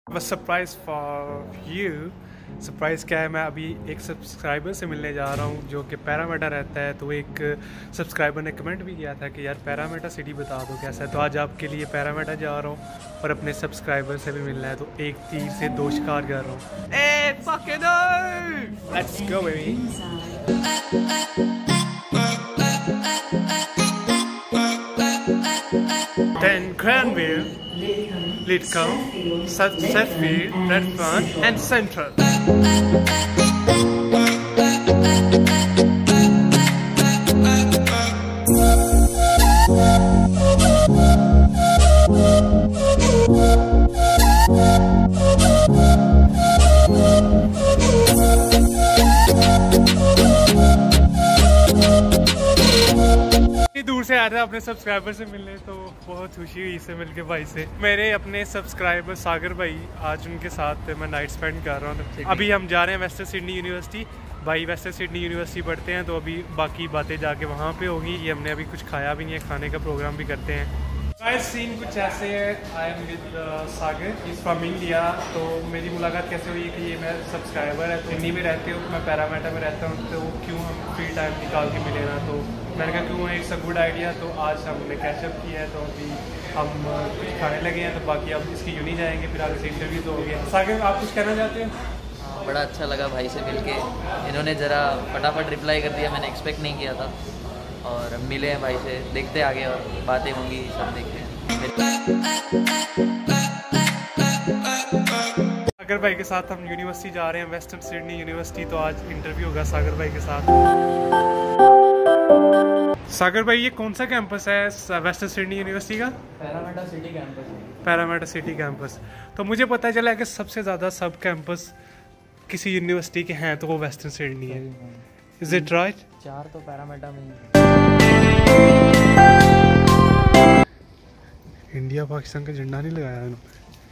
बस surprise for you. Surprise क्या है, मैं अभी एक सब्सक्राइबर से मिलने जा रहा हूँ जो कि पैरामीटर रहता है। तो एक सब्सक्राइबर ने कमेंट भी किया था कि यार पैरामीटर सिटी बता दो कैसा है। तो आज आपके लिए पैरामीटर जा रहा हूँ और अपने सब्सक्राइबर से भी मिलना है। तो एक तीर से दो शिकार कर रहा हूँ। A fucking no, let's go baby. Then Granville, Lidcombe, Sudfield, Redfern and Central. दूर से आया था अपने सब्सक्राइबर से मिलने, तो बहुत खुशी हुई इससे मिलके भाई से। मेरे अपने सब्सक्राइबर सागर भाई, आज उनके साथ मैं नाइट स्पेंड कर रहा हूँ। अभी हम जा रहे हैं वेस्टर्न सिडनी यूनिवर्सिटी। भाई वेस्टर्न सिडनी यूनिवर्सिटी पढ़ते हैं, तो अभी बाकी बातें जाके वहाँ पे होगी। ये हमने अभी कुछ खाया भी नहीं है, खाने का प्रोग्राम भी करते हैं। सीन कुछ ऐसे है। I am with Sagar, is from India. तो मेरी मुलाकात कैसे हुई कि ये मैं सब्सक्राइबर है, दिल्ली में रहते हो, मैं पैरामीटर में रहता हूँ, तो क्यों हम फ्री टाइम निकाल के मिले ना। तो मैंने कहा क्यों, इट्स अ गुड आइडिया। तो आज हमने कैचअप किया है, तो अभी हम कुछ खाने लगे हैं। तो बाकी अब इसकी यूनी जाएंगे, फिर आगे से इंटरव्यू तो हो गया। सागर आप कुछ कहना चाहते हैं? बड़ा अच्छा लगा भाई से मिलके, इन्होंने ज़रा फटाफट रिप्लाई कर दिया, मैंने एक्सपेक्ट नहीं किया था। और मिले हैं भाई से, देखते आगे और बातें होंगी, सब देखते हैं। सागर भाई के साथ हम यूनिवर्सिटी जा रहे हैं, वेस्टर्न सिडनी यूनिवर्सिटी। तो आज इंटरव्यू होगा सागर भाई के साथ। सागर भाई, ये कौन सा कैंपस है वेस्टर्न सिडनी यूनिवर्सिटी का? Parramatta city campus. Parramatta city campus. तो मुझे पता चला कि सबसे ज़्यादा सब कैंपस किसी यूनिवर्सिटी के हैं तो वो वेस्टर्न सिडनी है। Is it right? 4 तो पैरामीटर में। इंडिया पाकिस्तान का झंडा नहीं लगाया इन्होंने।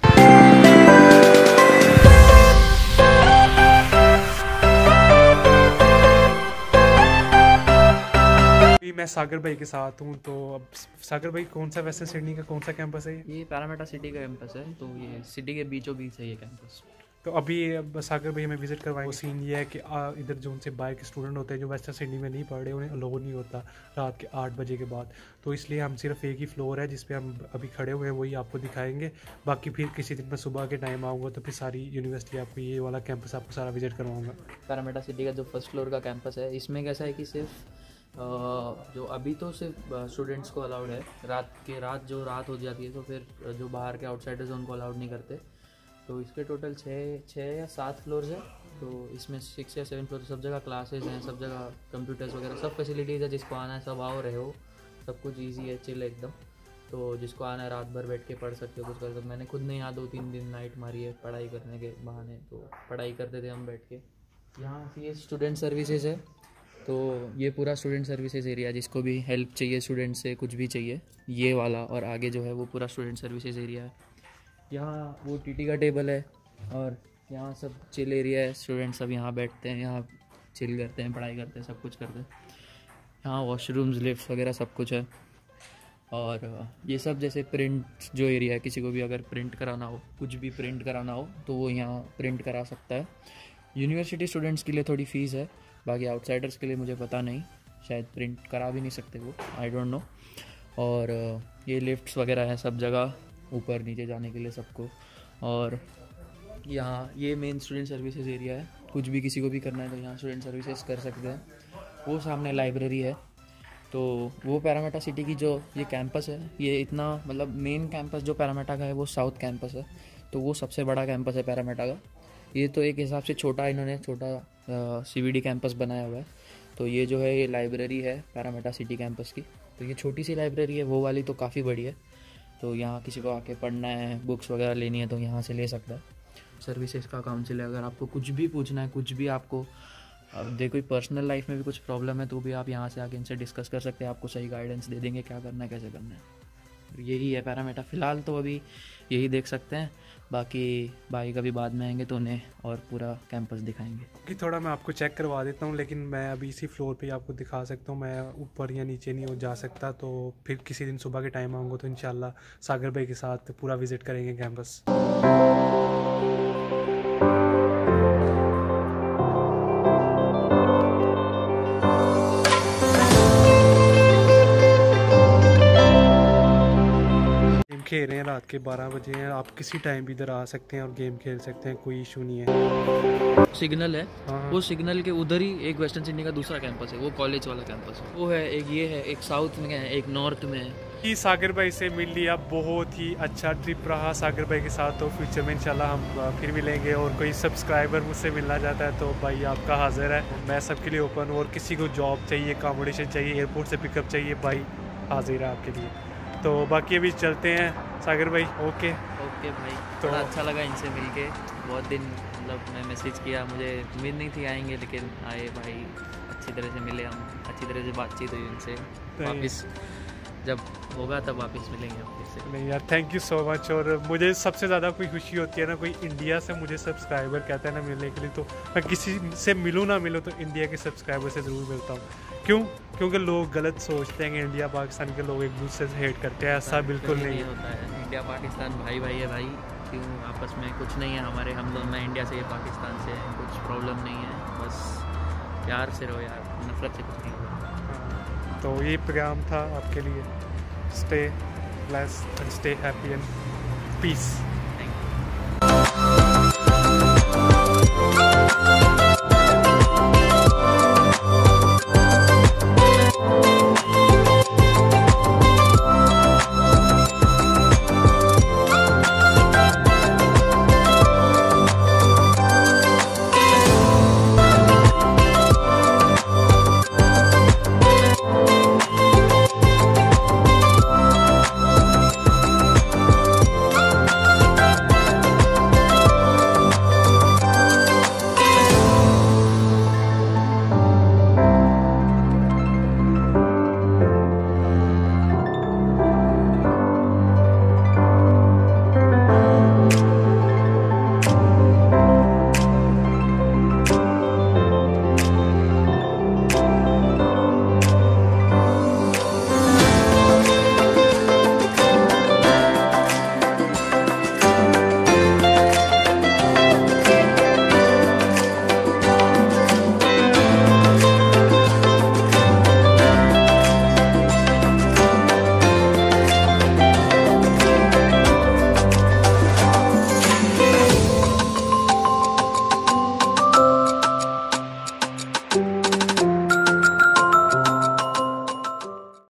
मैं सागर भाई के साथ हूँ। तो अब सागर भाई, कौन सा वेस्टर्न सिडनी का कौन सा कैंपस है ये पैरामीटर सिटी का कैंपस है, तो ये सिटी के बीचों बीच है ये कैंपस। तो अभी अब सागर भाई हमें विजिट करवाएंगे। सीन ये है कि इधर जो उनसे बाहर के स्टूडेंट होते हैं जो वेस्टर्न सिडनी में नहीं पढ़ रहे, उन्हें अलाउ नहीं होता रात के 8 बजे के बाद। तो इसलिए हम सिर्फ एक ही फ्लोर है जिस पे हम अभी खड़े हुए हैं, वही आपको दिखाएंगे। बाकी फिर किसी दिन मैं सुबह के टाइम आऊँगा तो फिर सारी यूनिवर्सिटी आपको, ये वाला कैंपस आपको सारा विजिट करवाऊँगा। पैरामीटर सिटी का जो फर्स्ट फ्लोर का कैंपस है, इसमें कैसा है कि सिर्फ जो अभी तो सिर्फ स्टूडेंट्स को अलाउड है। रात हो जाती है तो फिर जो बाहर के आउटसाइडर्स हैं उनको अलाउड नहीं करते। तो इसके टोटल 6 या 7 फ्लोर्स है। तो इसमें 6 या 7 फ्लोर, सब जगह क्लासेस हैं, सब जगह कंप्यूटर्स वगैरह सब फैसिलिटीज़ है। जिसको आना है सब आओ, रहे हो, सब कुछ ईजी है, चिल एकदम। तो जिसको आना है रात भर बैठ के पढ़ सकते हो, कुछ कर सकते हो। मैंने खुद ने यहाँ 2-3 दिन नाइट मारी है पढ़ाई करने के बहाने। तो पढ़ाई करते थे हम बैठ के। यहाँ ये स्टूडेंट सर्विसेज है, तो ये पूरा स्टूडेंट सर्विसेज एरिया, जिसको भी हेल्प चाहिए स्टूडेंट से, कुछ भी चाहिए, ये वाला। और आगे जो है वो पूरा स्टूडेंट सर्विसेज एरिया है। यहाँ वो टीटी का टेबल है और यहाँ सब चिल एरिया है। स्टूडेंट सब यहाँ बैठते हैं, यहाँ चिल करते हैं, पढ़ाई करते हैं, सब कुछ करते हैं। यहाँ वॉशरूम्स, लिफ्ट वगैरह सब कुछ है। और ये सब जैसे प्रिंट जो एरिया है, किसी को भी अगर प्रिंट कराना हो, कुछ भी प्रिंट कराना हो तो वो यहाँ प्रिंट करा सकता है। यूनिवर्सिटी स्टूडेंट्स के लिए थोड़ी फ़ीस है, बाकी आउटसाइडर्स के लिए मुझे पता नहीं, शायद प्रिंट करा भी नहीं सकते वो, आई डोंट नो। और ये लिफ्ट्स वगैरह है सब जगह, ऊपर नीचे जाने के लिए सबको। और यहाँ ये मेन स्टूडेंट सर्विसेज एरिया है। कुछ भी किसी को भी करना है तो यहाँ स्टूडेंट सर्विसेज कर सकते हैं। वो सामने लाइब्रेरी है। तो वो पैरामीटर सिटी की जो ये कैंपस है, ये इतना मतलब मेन कैंपस जो पैरामीटर का है वो साउथ कैंपस है। तो वो सबसे बड़ा कैंपस है पैरामीटर का। ये तो एक हिसाब से छोटा, इन्होंने छोटा CBD कैंपस बनाया हुआ है। तो ये जो है ये लाइब्रेरी है पैरामीटर सिटी कैंपस की। तो ये छोटी सी लाइब्रेरी है, वो वाली तो काफ़ी बड़ी है। तो यहाँ किसी को आके पढ़ना है, बुक्स वगैरह लेनी है तो यहाँ से ले सकता है। सर्विसेज का काउंसिल है, अगर आपको कुछ भी पूछना है, कुछ भी आपको देखो कोई पर्सनल लाइफ में भी कुछ प्रॉब्लम है तो भी आप यहाँ से आके इनसे डिस्कस कर सकते हैं। आपको सही गाइडेंस दे देंगे क्या करना है, कैसे करना है। यही है पैरामीटर। फ़िलहाल तो अभी यही देख सकते हैं, बाकी भाई कभी बाद में आएंगे तो उन्हें और पूरा कैंपस दिखाएंगे। कि थोड़ा मैं आपको चेक करवा देता हूँ, लेकिन मैं अभी इसी फ्लोर पे आपको दिखा सकता हूँ। मैं ऊपर या नीचे नहीं हो जा सकता। तो फिर किसी दिन सुबह के टाइम आऊँगा तो इंशाल्लाह सागर भाई के साथ पूरा विज़िट करेंगे कैंपस। रात के 12 बजे हैं, आप किसी टाइम भी इधर आ सकते हैं और गेम खेल सकते हैं, कोई इशू नहीं है। सिग्नल है, हाँ। वो सिग्नल के उधर ही एक वेस्टर्न सिडनी का दूसरा कैंपस है, वो कॉलेज वाला कैंपस है, वो है एक, ये है एक साउथ में है, एक नॉर्थ में है। कि सागर भाई से मिल लिया, बहुत ही अच्छा ट्रिप रहा सागर भाई के साथ। तो फ्यूचर में इंशाल्लाह हम फिर मिलेंगे, और कोई सब्सक्राइबर मुझसे मिलना चाहता है तो भाई आपका हाजिर है, मैं सबके लिए ओपन। और किसी को जॉब चाहिए, अकोमोडेशन चाहिए, एयरपोर्ट से पिकअप चाहिए, भाई हाजिर है आपके लिए। तो बाकी अभी चलते हैं सागर भाई। ओके भाई, तो बड़ा अच्छा लगा इनसे मिलके, बहुत दिन मतलब मैं मैसेज किया, मुझे उम्मीद नहीं थी आएंगे, लेकिन आए भाई, अच्छी तरह से मिले हम, अच्छी तरह से बातचीत हुई उनसे। वापस जब होगा तब वापस मिलेंगे हम फिर से। नहीं यार, थैंक यू सो मच। और मुझे सबसे ज़्यादा कोई खुशी होती है ना, कोई इंडिया से मुझे सब्सक्राइबर कहता है ना मिलने के लिए, तो मैं किसी से मिलूँ ना मिलूँ तो इंडिया के सब्सक्राइबर से ज़रूर मिलता हूँ। क्यों? क्योंकि लोग गलत सोचते हैं कि इंडिया पाकिस्तान के लोग एक दूसरे से हेट करते हैं, ऐसा बिल्कुल नहीं होता है। इंडिया पाकिस्तान भाई भाई है भाई, क्यों आपस में कुछ नहीं है हमारे, हम लोग, मैं इंडिया से, पाकिस्तान से, कुछ प्रॉब्लम नहीं है, बस प्यार से रहो यार, नफरत से कुछ नहीं होगा। तो ये प्रोग्राम था आपके लिए। Stay blessed and stay happy and piece.